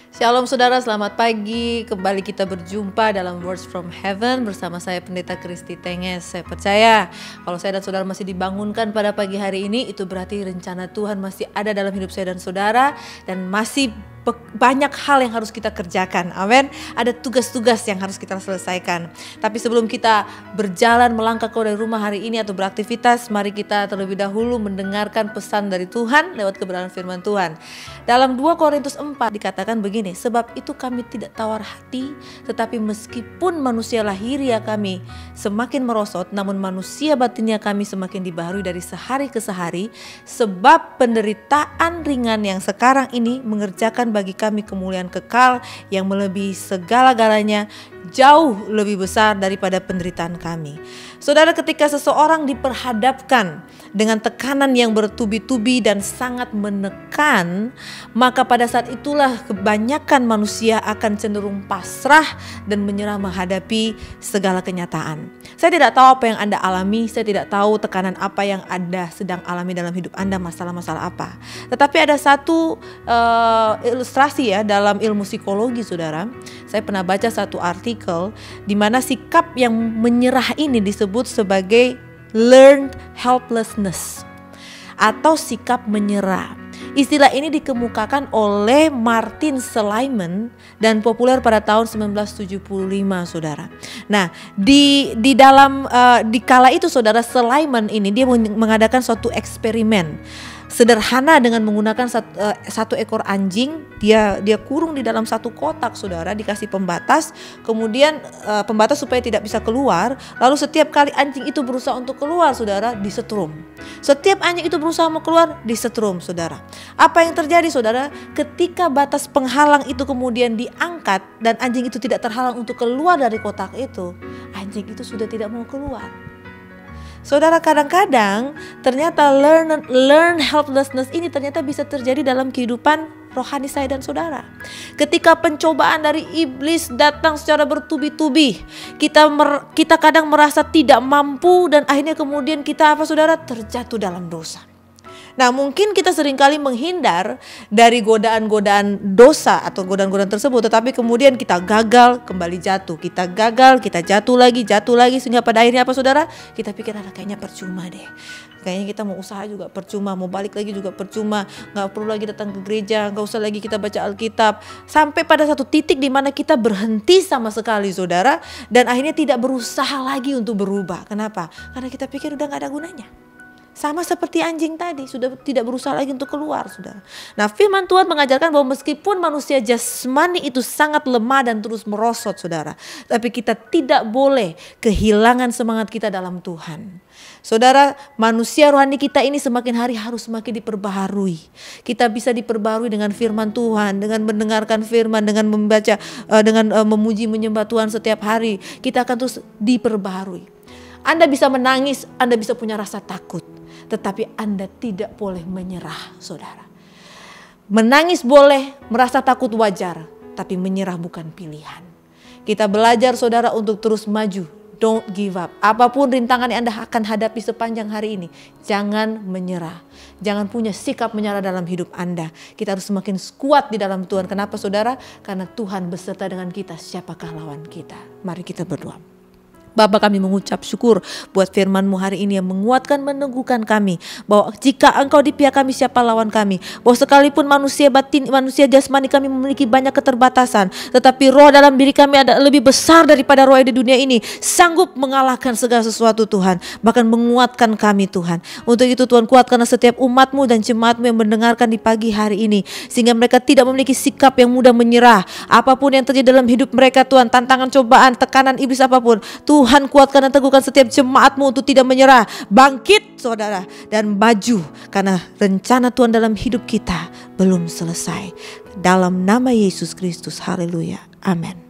Shalom saudara, selamat pagi. Kembali kita berjumpa dalam Words from Heaven bersama saya Pendeta Kristi Tenges. Saya percaya kalau saya dan saudara masih dibangunkan pada pagi hari ini, itu berarti rencana Tuhan masih ada dalam hidup saya dan saudara, dan masih banyak hal yang harus kita kerjakan. Amin. Ada tugas-tugas yang harus kita selesaikan. Tapi sebelum kita berjalan melangkah keluar dari rumah hari ini atau beraktivitas, mari kita terlebih dahulu mendengarkan pesan dari Tuhan lewat kebenaran firman Tuhan. Dalam 2 Korintus 4 dikatakan begini, sebab itu kami tidak tawar hati, tetapi meskipun manusia lahiriah kami semakin merosot, namun manusia batinnya kami semakin dibaharui dari sehari ke sehari, sebab penderitaan ringan yang sekarang ini mengerjakan bagi kami kemuliaan kekal yang melebihi segala-galanya, jauh lebih besar daripada penderitaan kami. Saudara, ketika seseorang diperhadapkan dengan tekanan yang bertubi-tubi dan sangat menekan, maka pada saat itulah kebanyakan manusia akan cenderung pasrah dan menyerah menghadapi segala kenyataan. Saya tidak tahu apa yang Anda alami, saya tidak tahu tekanan apa yang Anda sedang alami dalam hidup Anda, masalah-masalah apa. Tetapi ada satu ilustrasi ya dalam ilmu psikologi, saudara. Saya pernah baca satu artikel di mana sikap yang menyerah ini disebut sebagai learned helplessness atau sikap menyerah. Istilah ini dikemukakan oleh Martin Seligman dan populer pada tahun 1975, saudara. Nah, di kala itu, saudara, Seligman ini dia mengadakan suatu eksperimen sederhana dengan menggunakan satu ekor anjing. Dia kurung di dalam satu kotak, saudara, dikasih pembatas, kemudian pembatas supaya tidak bisa keluar. Lalu setiap kali anjing itu berusaha untuk keluar, saudara, disetrum. Setiap anjing itu berusaha mau keluar, disetrum, saudara. Apa yang terjadi, saudara? Ketika batas penghalang itu kemudian diangkat dan anjing itu tidak terhalang untuk keluar dari kotak itu, anjing itu sudah tidak mau keluar. Saudara, kadang-kadang ternyata learn helplessness ini ternyata bisa terjadi dalam kehidupan rohani saya dan saudara. Ketika pencobaan dari iblis datang secara bertubi-tubi, kita kadang merasa tidak mampu dan akhirnya kemudian kita saudara, terjatuh dalam dosa. Nah, mungkin kita seringkali menghindar dari godaan-godaan dosa atau godaan-godaan tersebut, tetapi kemudian kita gagal, kembali jatuh. Kita gagal, kita jatuh lagi, sehingga pada akhirnya saudara? Kita pikir kayaknya percuma deh. Kayaknya kita mau usaha juga percuma, mau balik lagi juga percuma, gak perlu lagi datang ke gereja, gak usah lagi kita baca Alkitab. Sampai pada satu titik di mana kita berhenti sama sekali, saudara, dan akhirnya tidak berusaha lagi untuk berubah. Kenapa? Karena kita pikir udah gak ada gunanya. Sama seperti anjing tadi, sudah tidak berusaha lagi untuk keluar, saudara. Nah, firman Tuhan mengajarkan bahwa meskipun manusia jasmani itu sangat lemah dan terus merosot, saudara, tapi kita tidak boleh kehilangan semangat kita dalam Tuhan. Saudara, manusia rohani kita ini semakin hari harus semakin diperbaharui. Kita bisa diperbaharui dengan firman Tuhan, dengan mendengarkan firman, dengan membaca, dengan memuji menyembah Tuhan setiap hari. Kita akan terus diperbaharui. Anda bisa menangis, Anda bisa punya rasa takut, tetapi Anda tidak boleh menyerah, saudara. Menangis boleh, merasa takut wajar, tapi menyerah bukan pilihan. Kita belajar, saudara, untuk terus maju. Don't give up. Apapun rintangan yang Anda akan hadapi sepanjang hari ini, jangan menyerah. Jangan punya sikap menyerah dalam hidup Anda. Kita harus semakin kuat di dalam Tuhan. Kenapa, saudara? Karena Tuhan beserta dengan kita. Siapakah lawan kita? Mari kita berdoa. Bapa, kami mengucap syukur buat firman-Mu hari ini yang menguatkan, meneguhkan kami bahwa jika Engkau di pihak kami, siapa lawan kami. Bahwa sekalipun manusia jasmani kami memiliki banyak keterbatasan, tetapi roh dalam diri kami ada lebih besar daripada roh di dunia ini, sanggup mengalahkan segala sesuatu, Tuhan. Bahkan menguatkan kami, Tuhan. Untuk itu Tuhan, kuatkanlah setiap umat-Mu dan jemaat-Mu yang mendengarkan di pagi hari ini, sehingga mereka tidak memiliki sikap yang mudah menyerah. Apapun yang terjadi dalam hidup mereka, Tuhan, tantangan, cobaan, tekanan iblis apapun, Tuhan, kuatkan dan teguhkan setiap jemaat-Mu untuk tidak menyerah. Bangkit, saudara, dan maju, karena rencana Tuhan dalam hidup kita belum selesai. Dalam nama Yesus Kristus, haleluya, amin.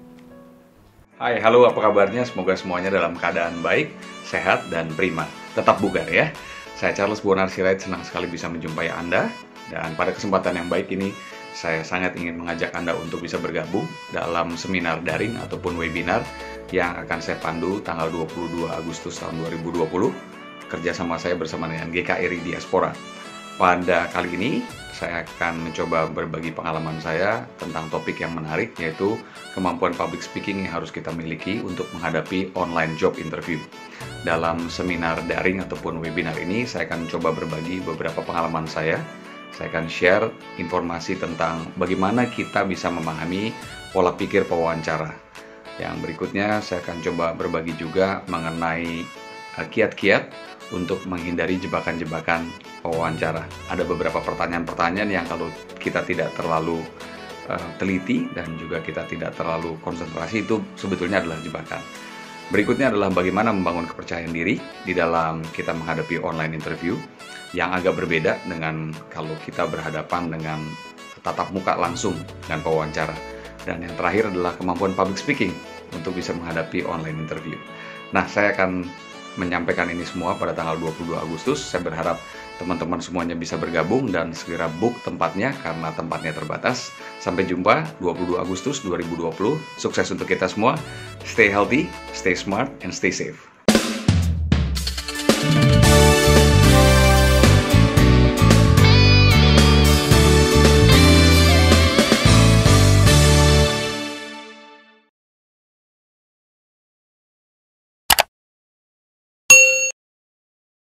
Hai, halo, apa kabarnya? Semoga semuanya dalam keadaan baik, sehat, dan prima. Tetap bugar ya. Saya Charles Bonar Sirait, senang sekali bisa menjumpai Anda. Dan pada kesempatan yang baik ini, saya sangat ingin mengajak Anda untuk bisa bergabung dalam seminar daring ataupun webinar yang akan saya pandu tanggal 22 Agustus tahun 2020, kerjasama saya bersama dengan GKRI Diaspora. Pada kali ini, saya akan mencoba berbagi pengalaman saya tentang topik yang menarik, yaitu kemampuan public speaking yang harus kita miliki untuk menghadapi online job interview. Dalam seminar daring ataupun webinar ini, saya akan coba berbagi beberapa pengalaman saya. Saya akan share informasi tentang bagaimana kita bisa memahami pola pikir pewawancara. Yang berikutnya, saya akan coba berbagi juga mengenai kiat-kiat untuk menghindari jebakan-jebakan wawancara. Ada beberapa pertanyaan-pertanyaan yang kalau kita tidak terlalu teliti dan juga kita tidak terlalu konsentrasi, itu sebetulnya adalah jebakan. Berikutnya adalah bagaimana membangun kepercayaan diri di dalam kita menghadapi online interview, yang agak berbeda dengan kalau kita berhadapan dengan tatap muka langsung dengan pewawancara. Dan yang terakhir adalah kemampuan public speaking untuk bisa menghadapi online interview. Nah, saya akan menyampaikan ini semua pada tanggal 22 Agustus. Saya berharap teman-teman semuanya bisa bergabung dan segera book tempatnya karena tempatnya terbatas. Sampai jumpa 22 Agustus 2020. Sukses untuk kita semua. Stay healthy, stay smart, and stay safe.